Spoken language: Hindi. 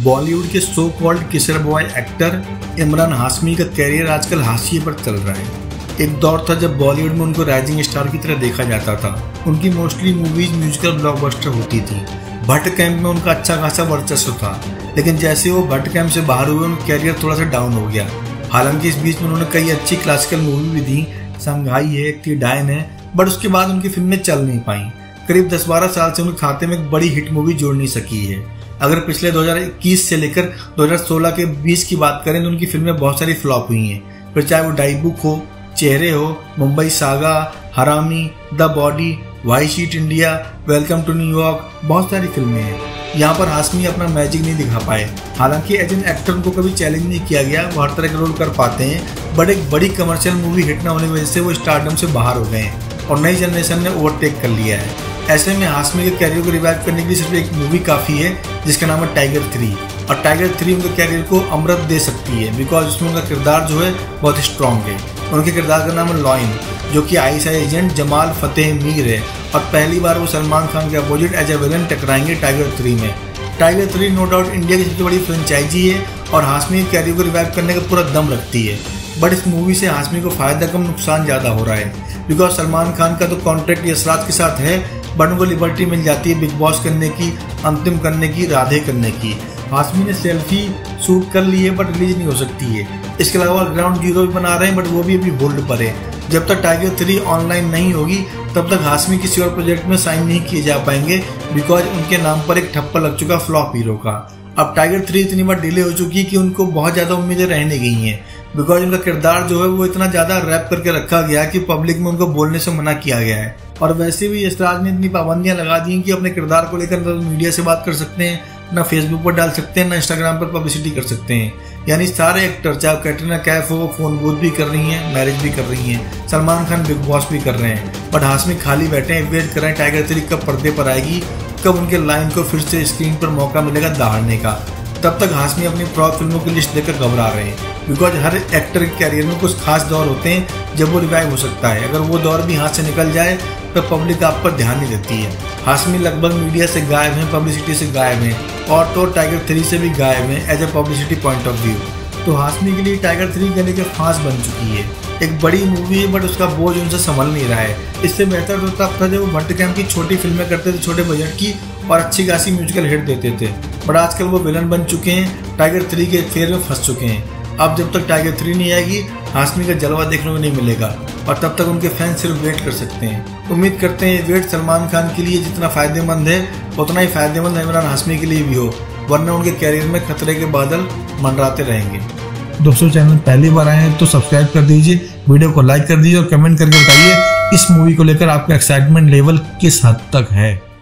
बॉलीवुड के so called kisser boy actor Imran Hashmi का कैरियर आजकल हाशिए पर चल रहा है। एक दौर था जब बॉलीवुड में उनको राइजिंग स्टार की तरह देखा जाता था। उनकी मोस्टली मूवीज म्यूजिकल ब्लॉकबस्टर होती थी। भट्ट कैंप में उनका अच्छा खासा वर्चस्व था, लेकिन जैसे वो भट्ट कैंप से बाहर हुए उनका कैरियर थोड़ा सा डाउन हो गया। हालांकि इस बीच में उन्होंने कई अच्छी क्लासिकल मूवी भी दी, संघाई है, टीडाइन है, बट उसके बाद उनकी फिल्में चल नहीं पाई। करीब 10-12 साल से उनके खाते में एक बड़ी हिट मूवी जोड़ नहीं सकी है। अगर पिछले 2021 से लेकर 2016 के 20 की बात करें तो उनकी फिल्में बहुत सारी फ्लॉप हुई हैं। फिर चाहे वो डाई बुक हो, चेहरे हो, मुंबई सागा, हरामी, the body, why cheat India, welcome to New York, बहुत सारी फिल्में हैं। यहाँ पर हाशमी अपना मैजिक नहीं दिखा पाए। हालांकि एज एन एक्टर उनको कभी चैलेंज नहीं किया गया, वो हर तरह के रोल कर पाते हैं, बट एक बड़ी कमर्शियल मूवी हिट न होने की वजह से वो स्टारडम से बाहर हो गए हैं और नई जनरेशन ने ओवरटेक कर लिया है। ऐसे में हाशमी के कैरियर को रिवाइव करने के लिए सिर्फ एक मूवी काफ़ी है जिसका नाम है टाइगर 3, और टाइगर 3 उनके कैरियर को अमृत दे सकती है, बिकॉज उसमें उनका किरदार जो है बहुत स्ट्रॉन्ग है। उनके किरदार का नाम है लॉइन, जो कि आईएसआई एजेंट जमाल फतेह मीर है, और पहली बार वो सलमान खान के अपोजिट एज ए विलन टकराएंगे टाइगर 3 में। टाइगर 3 नो डाउट इंडिया की सबसे बड़ी फ्रेंचाइजी है और हाशमी के कैरियर को रिवाइव करने का पूरा दम रखती है। बट इस मूवी से हाशमी को फायदा कम नुकसान ज़्यादा हो रहा है, बिकॉज सलमान खान का तो कॉन्ट्रैक्ट यशराज के साथ है, बट उनको लिबर्टी मिल जाती है बिग बॉस करने की, अंतिम करने की, राधे करने की। हाशमी ने सेल्फी शूट कर ली है बट रिलीज नहीं हो सकती है। इसके अलावा ग्राउंड जीरो भी बना रहे हैं, बट वो भी अभी होल्ड पर है। जब तक टाइगर 3 ऑनलाइन नहीं होगी तब तक हाशमी किसी और प्रोजेक्ट में साइन नहीं किए जा पाएंगे, बिकॉज उनके नाम पर एक ठप्पा लग चुका फ्लॉप हीरो का। अब टाइगर 3 इतनी बार डिले हो चुकी है कि उनको बहुत ज़्यादा उम्मीदें रहने गई हैं, बिकॉज उनका किरदार जो है वो इतना ज़्यादा रैप करके रखा गया कि पब्लिक में उनको बोलने से मना किया गया है। और वैसे भी यशराज ने इतनी पाबंदियां लगा दी हैं कि अपने किरदार को लेकर ना मीडिया से बात कर सकते हैं, ना फेसबुक पर डाल सकते हैं, ना इंस्टाग्राम पर पब्लिसिटी कर सकते हैं। यानी सारे एक्टर, चाहे कैटरीना कैफ हो, फोन बूथ भी कर रही हैं, मैरिज भी कर रही हैं, सलमान खान बिग बॉस भी कर रहे हैं, बट हाशमी खाली बैठे हैं, वेट कर रहे हैं टाइगर 3 कब पर्दे पर आएगी, कब उनके लाइन को फिर से स्क्रीन पर मौका मिलेगा दहाड़ने का। तब तक हाशमी अपनी फ्लॉप फिल्मों की लिस्ट देकर घबरा रहे हैं, बिकॉज हर एक्टर के कैरियर में कुछ खास दौर होते हैं जब वो रिवाइव हो सकता है। अगर वो दौर भी हाथ से निकल जाए तो पब्लिक आप पर ध्यान नहीं देती है। हाशमी लगभग मीडिया से गायब हैं, पब्लिसिटी से गायब हैं, और तो टाइगर 3 से भी गायब हैं as a publicity point of view. तो हाशमी के लिए टाइगर 3 गले के फांस बन चुकी है। एक बड़ी मूवी है बट उसका बोझ उनसे संभल नहीं रहा है। इससे बेहतर तो तब था जब वो भट्ट कैंप की छोटी फिल्में करते थे, छोटे बजट की, और अच्छी खासी म्यूजिकल हिट देते थे, बट आजकल वो विलन बन चुके हैं, टाइगर 3 के फेर में फंस चुके हैं। अब जब तक टाइगर 3 नहीं आएगी हाशमी का जलवा देखने को नहीं मिलेगा, और तब तक उनके फैंस सिर्फ वेट कर सकते हैं। उम्मीद करते हैं वेट सलमान खान के लिए जितना फायदेमंद है उतना ही फायदेमंद इमरान हाशमी के लिए भी हो, वरना उनके कैरियर में खतरे के बादल मंडराते रहेंगे। दोस्तों, चैनल पहली बार आए हैं तो सब्सक्राइब कर दीजिए, वीडियो को लाइक कर दीजिए और कमेंट करके बताइए इस मूवी को लेकर आपका एक्साइटमेंट लेवल किस हद तक है।